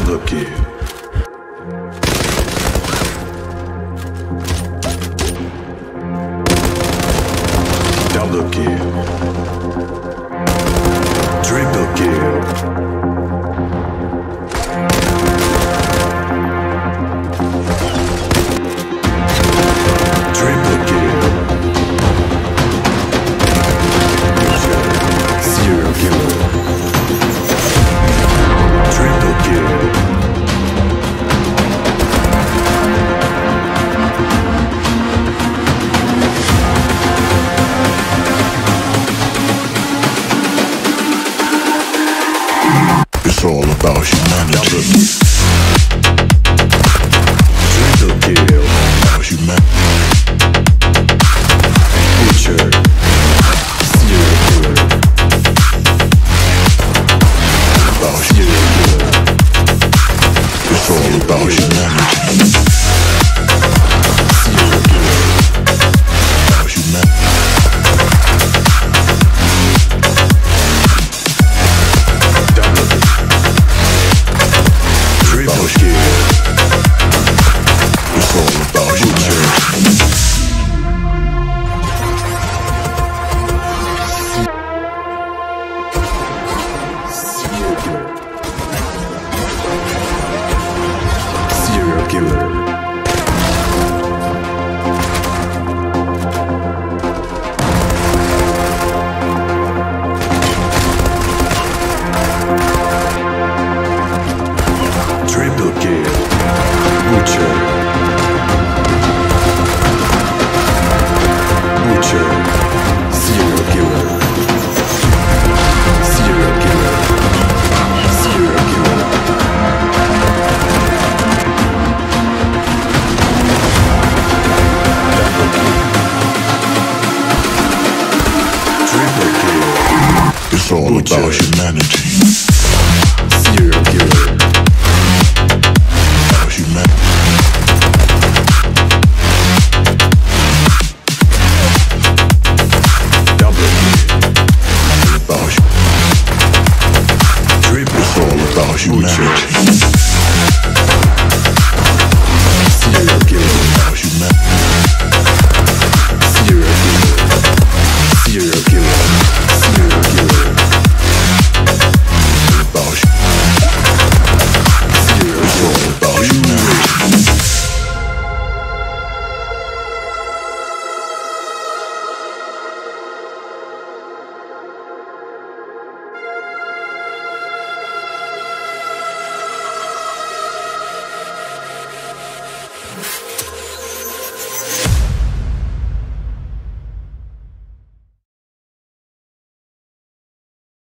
Double kill. Double kill. Triple kill. It's all about humanity. Triple kill. About humanity. Butcher. Serial killer. About serial killer. It's all about humanity. Serial killer. About humanity. Serial killer. Triple kill. Butcher. Butcher. Serial killer. Serial killer. Serial killer. It's all about humanity.